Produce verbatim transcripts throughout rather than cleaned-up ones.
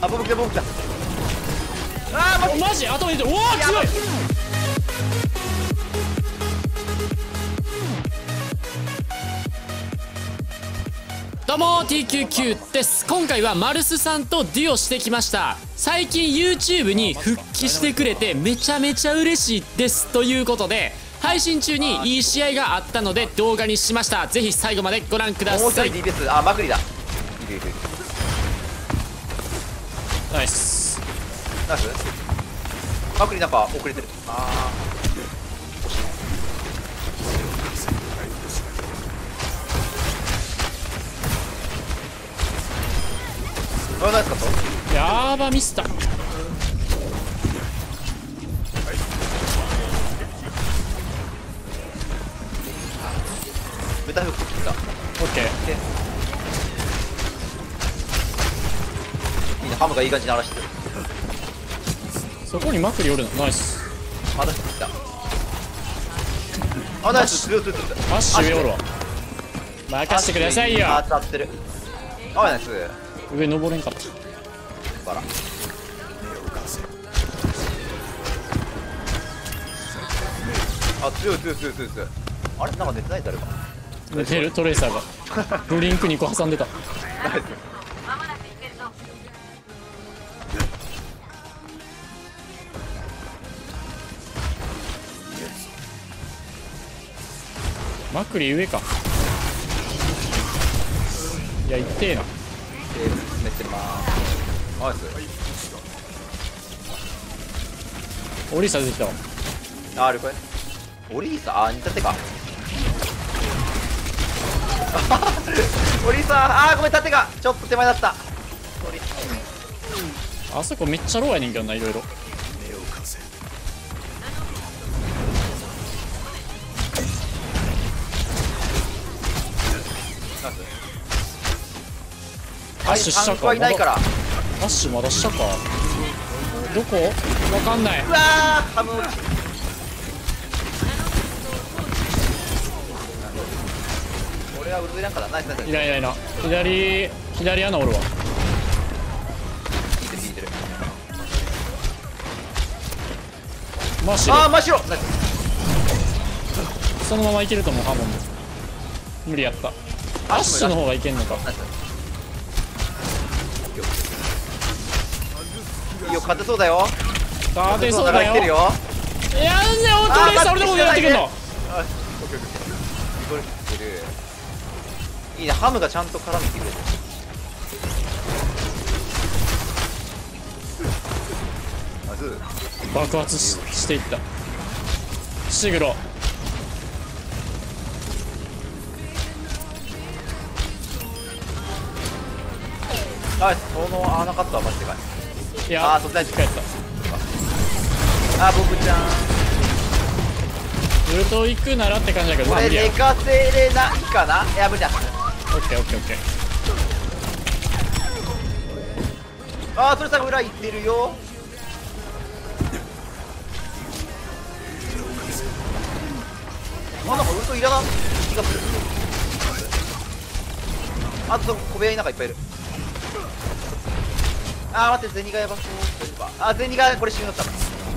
あ、僕来た僕来た。あー、 マジ頭入れて、おお強い。どうも ティーきゅうきゅう です。今回はマルスさんとデュオしてきました。最近 YouTube に復帰してくれてめちゃめちゃ嬉しいですということで、配信中にいい試合があったので動画にしました。ぜひ最後までご覧ください。 もう一人 ディーピーエス、あ、マクリだ。いるいるいる。 ナイスナイス。マクリなんか遅れてる。ああ、ナイスカット。 やーばミスった。 メタフック切った。 オッケー。 いいね、ハムがいい感じに荒らしてる。 そこにマクリおるの。ナイス。 まだ切った。あ、ナイス。強い強い強い。 マッシュ上おるわ。任してくださいよ。 当たってる。あ、ナイス。 上登れんかった。 バラ。あ、強い強い強い強い強い。あれ、なんか寝てない誰か。 寝てるトレーサーがブリンクにこ挟んでた。 ナイス。 マクリ上か。いや、痛えな。 テーブル進めてまーす。ナイス。 オリーサ出てきたわ。 あ、あれこれオリーサ、あ、似たてか。オリーサ、あー、ごめん、縦がちょっと手前だった。 あそこめっちゃローやねんけどな、いろいろ。アッシュ下か。 はいないから。 アッシュまだ下か。どこわかんない。 うわー、ハム落ち。俺はウルトラなんかだ。ナイスナイス。 いないいないな。左左穴おるわ。 引いてる引いてる。 マッシュあー、真っ白。ナイス。 そのままいけると思う。ハモンも無理やった。アッシュの方がいけんのか。 ナイス。いいよ、勝てそうだよ。 勝てそうだよ。 来てるよ。 いやんね、オートレーサー俺のこと狙ってくんの。 あ、オッケーオッケー。これ来てる。いいね、ハムがちゃんと絡めてくれる。まず爆発 し, していったシグロ。 ナイス。その穴カットはマジでかい。 いやあー、そっち大丈夫。 帰った。 あー、僕ちゃんウルト行くならって感じだけど、 これまあ無理や。 寝かせれないかな。いや、無理だ。 オッケーオッケーオッケー。 あー、それさん裏行ってるよ。あ、なんかウルトいらない気がする。あと小部屋になんかいっぱいいる。あー、待って、ゼニガやばそう。あ、ゼニガこれ死ぬのった。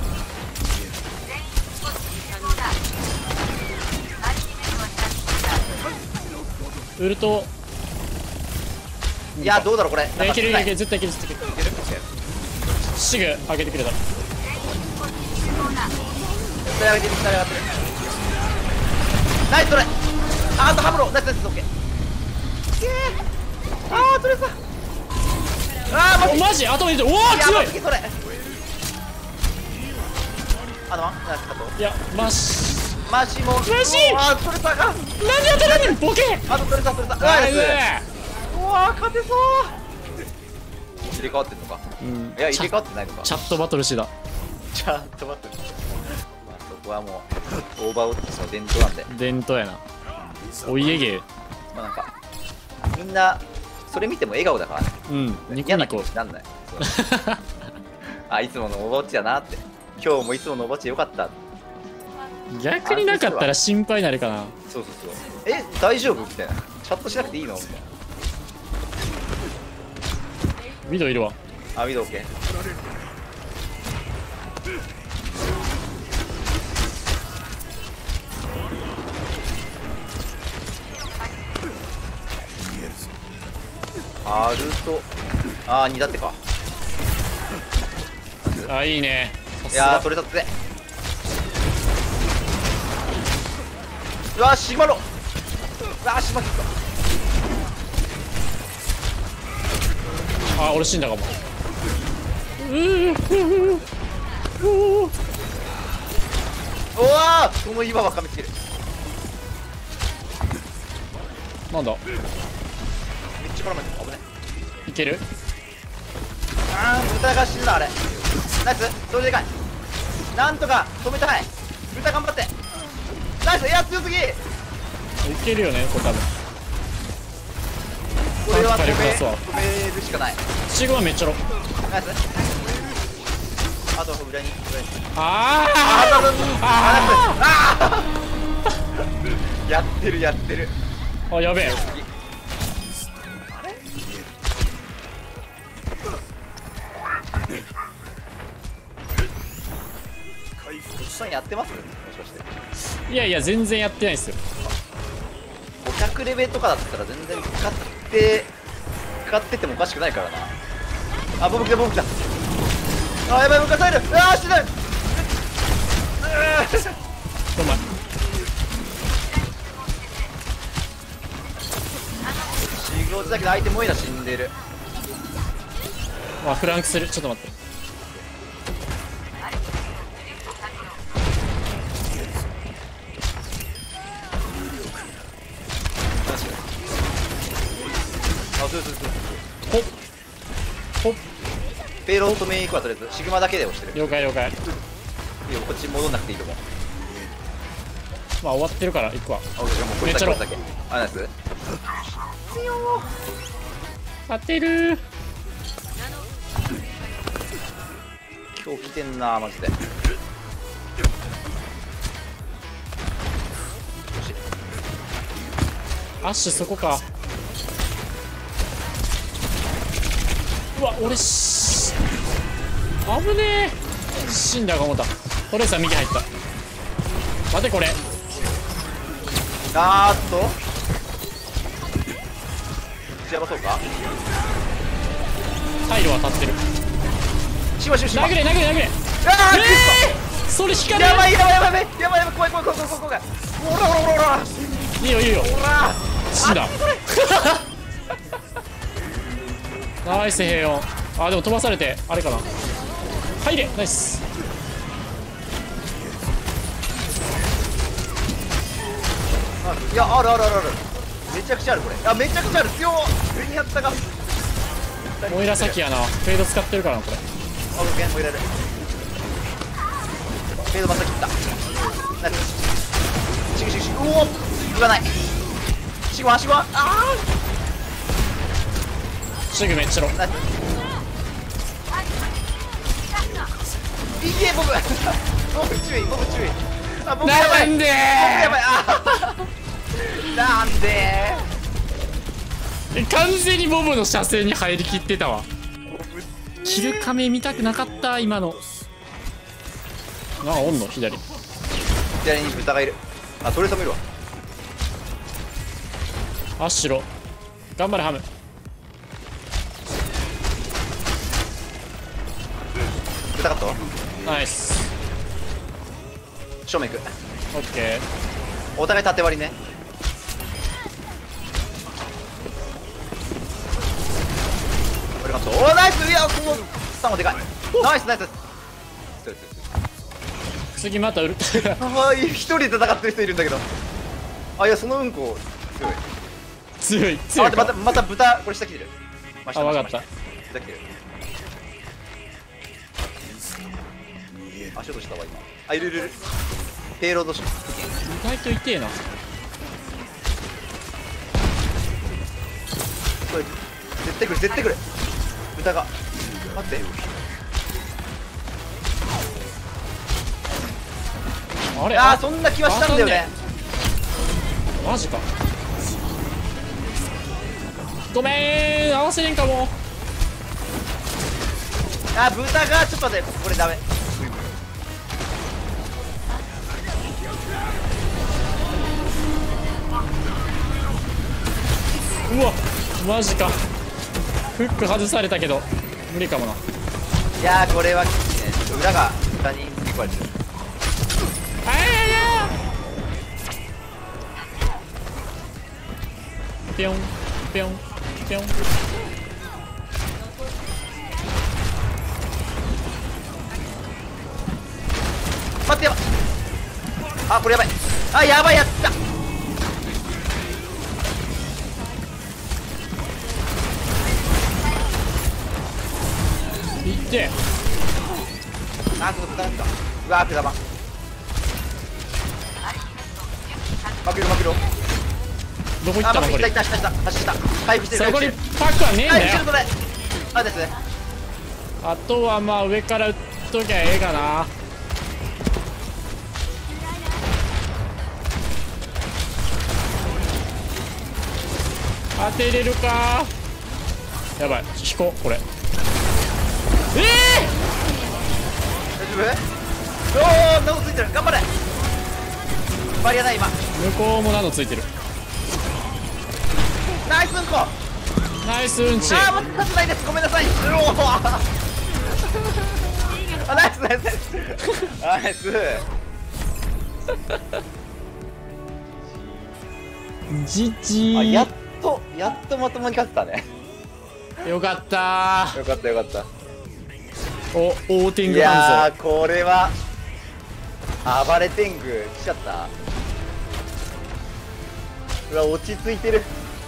ウルトいや、どうだろうこれ。 いやいけるいけるいける、絶対いける絶対いける。 いける。 シグ上げてくれた。 絶対上げてる、絶対上がってる。ナイス、それ。あ、あとハムロ。ナイスナイス、オッケー。あー、それさ。あー、マジ。 おマジ頭入れて、おおいや、 強い。 マジそれ。あのワンナイスカット。 いやマシマジも。 マジ。 あー、それさが。 なんで当たらんねんボケ。 あとそれさ、それさ。 ナイス。 うわー、勝てそう。入れ替わってんのか。 うん、 いや、入れ替わってないのか。 チャットバトルしてた。 ちゃんと待って。まあ、そこはもうオーバーウォッチの伝統なんで。 伝統やな。お家芸。 まあなんかみんなそれ見ても笑顔だからね。 うんニコ嫌な気ニコ持ちなんない。あ、いつものオーバーウォッチだなって。今日もいつものオーバーウォッチよかった。 逆になかったら心配になるかな。 そうそうそう。え、大丈夫みたいな。チャットしなくていいのみたいな。 ウィドウいるわ。 あ、ウィドウ OK。アルト、あーにだってか。 あ、いいね。さいやーすが。 それだってうわーシマロうわーシマ切っあ、俺死んだかも。うーうーうーた。おわーこの岩は噛みつける。 なんだ、 めっちゃ絡まれてる。危ない。 いける。 あー豚が死ぬなあれ。ナイスそれでかい。なんとか止めたい。豚頑張って。ナイス。いや強すぎ。 いけるよね、これ多分。 これは止め火力出すわ止めるしかない。 シグマめっちゃロ。 ナイス。あと裏に裏にああーああーやってるやってる。 あ、やべえ。 実際にやってますもしかして。 いやいや、全然やってないっすよ。 ごひゃくレベルとかだったら全然使って使っててもおかしくないからな。あ、ボブ来たボブ来た。あ、やばい向かされる。うわー死ぬ。うごめん。 シグロズだけど相手モイラ死んでる。 あ、フランクする。ちょっと待って。 あ、そうそうそう。 ほっほっ。 ペイロードメイン行くわ。とりあえずシグマだけで押してる。 了解了解。 いいよこっち戻んなくていいと思う。 まあ終わってるから行くわ。 あ、もうこれだけこれだけ。あ、ナイス。 当てる。 今日来てんなマジで。 アッシュそこか。うわ、俺し危ねえ。死んだか思った。とりあえずは右入った。待てこれ。 あーっとやばそうか。 タイルは立ってる。 しましましま。 殴れ殴れ殴れ。 あー、 えー、それ光る。 やばいやばいやばいやばいやばいやばい怖い怖い怖い怖い怖い怖い。おらおらおらおらいいよいいよ。 おら。 死んだ。ナイス平穏。あ、でも飛ばされてあれかな。入れ。ナイス。 いやあるあるあるある。めちゃくちゃあるこれ。あ、めちゃくちゃある。強っ。上にやったがモイラ先やな。フェード使ってるからなこれ。 あ、オッケー、もう入れる。フェードまた切った。ナイス。シグシグシグ。うお言わない。シグワンシグワン。あシグめっちゃロ。 ーナイス。いけボブボブ注意ボブ注意。あ、ボブやばい。 なんでー。 やばい。あーなんでえ、完全にボブの射精に入りきってたわ。キルカメ見たくなかった今の。なあ、おんの左。 左に豚がいる。あ、トレーサーもいるわ。 アッシュロ頑張れハム。 豚カットナイス。 正面行く。 オッケお互い縦割りね。これカット。おーナイス。いやこのスタンもでかい。ナイスナイス。 ー。次またウルああ一人で戦ってる人いるんだけど。あ、いやそのうんこ強い。 強い強いか。 あ、待ってまたまた豚これ下来てる。あ、 あ、わかった。 下来てる。足音したわ今。あ、いるいるいる。ペイロードし。 意外と痛えな。 これ絶対来る絶対来る。豚が待って。 あれ。 あーそんな気はしたんだよね。 マジか。ごめーん合わせれんかも。 あ、豚がちょっと待って、これダメ。 うわマジか。フック外されたけど無理かもな。 いやーこれはきついね。裏が豚に吸い込まれてる。 あやややぴょんぴょんぴょん。 待ってやばい。あ、これやばい。あ、やばいやつだ。 いってあ、ちょっと豚なんだ。うわー、豚ま。負けろ負けろ。 どこ行っあ、負けたのこれ。 たいたしたした走った。回復してる。 そこに回復してる。 パックはねえんはい、 だよ。 後ろこれ。あですね。 あとはまあ上から撃っときゃええかな。当てれるか。やばい引こうこれ。ええ大丈夫？おー、ナオついてる。頑張れ。バリアない今。 向こうもナノついてる。 ナイスうんこ。 ナイスうんち。 あー、待って、立つないです。ごめんなさい。うおー。あ、ナイスナイスナイス。ナイス。 じじあ、やっー。 とやっとまともに勝ってたね。 よかったよかったよかった。 ー。おオーティンいグハやンーこれは暴れ天狗来ちゃった。うわ、落ち着いてる。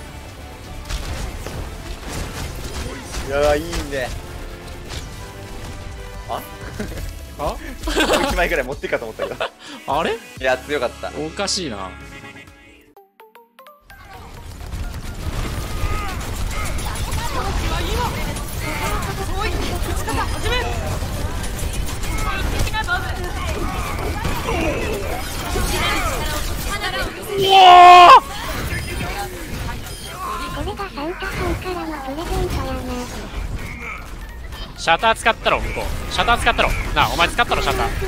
いやーいいね。あズ。 いちまいぐらい持っていくかと思ったけど。 ああれいや強かった。 おかしいな。 これがサンタさんからのプレゼントやな。 シャッター使ったろ向こう。シャッター使ったろなあ。お前使ったろシャッター。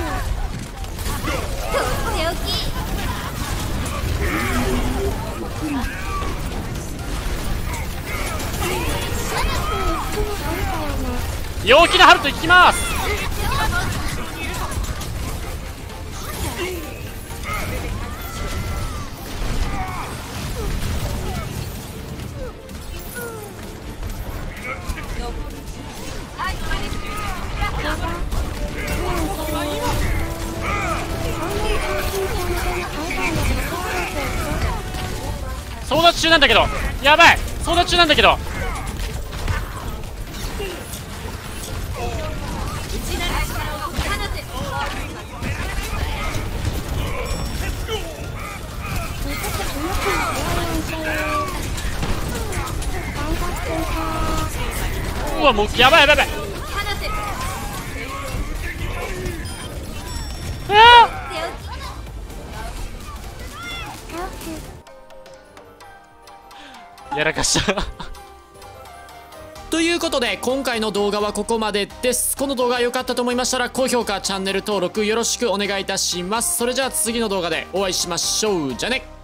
陽気なハルト行きます。争奪中なんだけど、やばい争奪中なんだけど。うわもうやばいやばいやばい。ああやらかしたということで今回の動画はここまでです。この動画が良かったと思いましたら高評価チャンネル登録よろしくお願いいたします。それじゃあ次の動画でお会いしましょう。じゃあね。